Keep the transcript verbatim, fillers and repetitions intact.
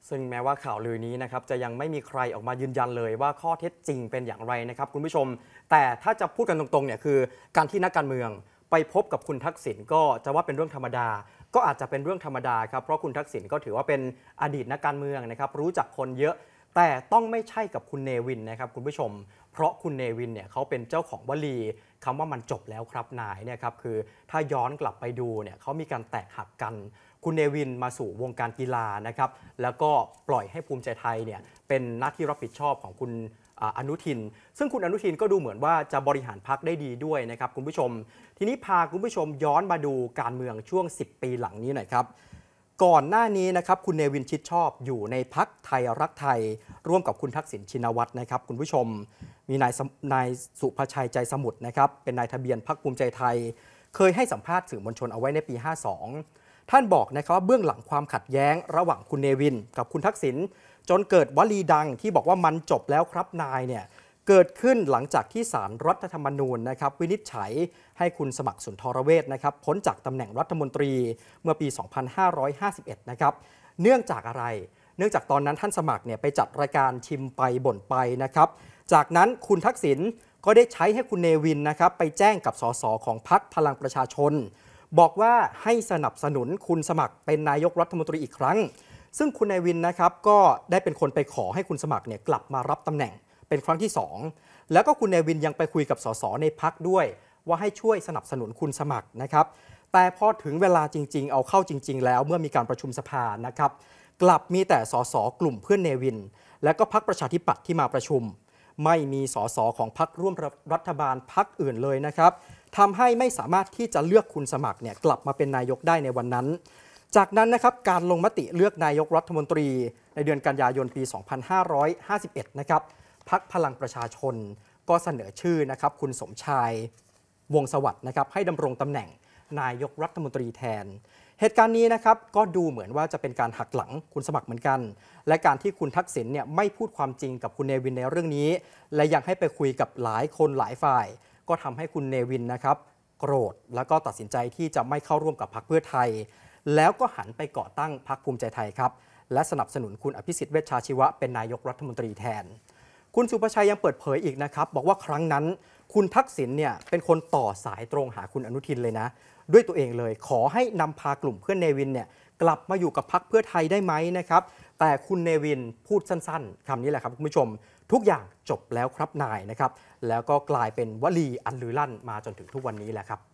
ซึ่งแม้ว่าข่าวลือนี้นะครับจะยังไม่มีใครออกมายืนยันเลยว่าข้อเท็จจริงเป็นอย่างไรนะครับคุณผู้ชมแต่ถ้าจะพูดกันตรงๆเนี่ยคือการที่นักการเมืองไปพบกับคุณทักษิณก็จะว่าเป็นเรื่องธรรมดาก็อาจจะเป็นเรื่องธรรมดาครับเพราะคุณทักษิณก็ถือว่าเป็นอดีตนักการเมืองนะครับรู้จักคนเยอะแต่ต้องไม่ใช่กับคุณเนวินนะครับคุณผู้ชมเพราะคุณเนวินเนี่ยเขาเป็นเจ้าของวลีคำว่ามันจบแล้วครับนายเนี่ยครับคือถ้าย้อนกลับไปดูเนี่ยเขามีการแตกหักกันคุณเนวินมาสู่วงการกีฬานะครับแล้วก็ปล่อยให้ภูมิใจไทยเนี่ยเป็นหน้าที่รับผิดชอบของคุณอนุทินซึ่งคุณอนุทินก็ดูเหมือนว่าจะบริหารพรรคได้ดีด้วยนะครับคุณผู้ชมทีนี้พาคุณผู้ชมย้อนมาดูการเมืองช่วงสิบปีหลังนี้หน่อยครับก่อนหน้านี้นะครับคุณเนวินชิดชอบอยู่ในพรรคไทยรักไทยร่วมกับคุณทักษิณชินวัตรนะครับคุณผู้ชมมีนายนายสุภชัยใจสมุทรนะครับเป็นนายทะเบียนพรรคภูมิใจไทยเคยให้สัมภาษณ์สื่อมวลชนเอาไว้ในปีห้าสองท่านบอกนะครับว่าเบื้องหลังความขัดแย้งระหว่างคุณเนวินกับคุณทักษิณจนเกิดวลีดังที่บอกว่ามันจบแล้วครับนายเนี่ยเกิดขึ้นหลังจากที่ศาลรัฐธรรมนูญนะครับวินิจฉัยให้คุณสมัครสุนทรเวชนะครับพ้นจากตำแหน่งรัฐมนตรีเมื่อปี สองพันห้าร้อยห้าสิบเอ็ด นะครับเนื่องจากอะไรเนื่องจากตอนนั้นท่านสมัครเนี่ยไปจัดรายการชิมไปบ่นไปนะครับจากนั้นคุณทักษิณก็ได้ใช้ให้คุณเนวินนะครับไปแจ้งกับสสของพรรคพลังประชาชนบอกว่าให้สนับสนุนคุณสมัครเป็นนายกรัฐมนตรีอีกครั้งซึ่งคุณเนวินนะครับก็ได้เป็นคนไปขอให้คุณสมัครเนี่ยกลับมารับตำแหน่งเป็นครั้งที่สองแล้วก็คุณเนวินยังไปคุยกับสสในพรรคด้วยว่าให้ช่วยสนับสนุนคุณสมัครนะครับแต่พอถึงเวลาจริงๆเอาเข้าจริงๆแล้วเมื่อมีการประชุมสภานะครับกลับมีแต่สสกลุ่มเพื่อนเนวินและก็พรรคประชาธิปัตย์ที่มาประชุมไม่มีสสของพรรคร่วมรัฐบาลพรรคอื่นเลยนะครับทำให้ไม่สามารถที่จะเลือกคุณสมัครเนี่ยกลับมาเป็นนายกได้ในวันนั้นจากนั้นนะครับการลงมติเลือกนายกรัฐมนตรีในเดือนกันยายนปี สองพันห้าร้อยห้าสิบเอ็ด นะครับพรรคพลังประชาชนก็เสนอชื่อนะครับคุณสมชายวงศ์สวัสดิ์นะครับให้ดำรงตำแหน่งนายกรัฐมนตรีแทนเหตุการณ์นี้นะครับก็ดูเหมือนว่าจะเป็นการหักหลังคุณสมัครเหมือนกันและการที่คุณทักษิณเนี่ยไม่พูดความจริงกับคุณเนวินในเรื่องนี้และยังให้ไปคุยกับหลายคนหลายฝ่ายก็ทำให้คุณเนวินนะครับโกรธแล้วก็ตัดสินใจที่จะไม่เข้าร่วมกับพรรคเพื่อไทยแล้วก็หันไปก่อตั้งพรรคภูมิใจไทยครับและสนับสนุนคุณอภิสิทธิ์เวชชาชีวะเป็นนายกรัฐมนตรีแทนคุณสุภชัยยังเปิดเผยอีกนะครับบอกว่าครั้งนั้นคุณทักษิณเนี่ยเป็นคนต่อสายตรงหาคุณอนุทินเลยนะด้วยตัวเองเลยขอให้นำพากลุ่มเพื่อนเนวินเนี่ยกลับมาอยู่กับพรรคเพื่อไทยได้ไหมนะครับแต่คุณเนวินพูดสั้นๆคำนี้แหละครับคุณผู้ชมทุกอย่างจบแล้วครับนายนะครับแล้วก็กลายเป็นวลีอันลือลั่นมาจนถึงทุกวันนี้แหละครับ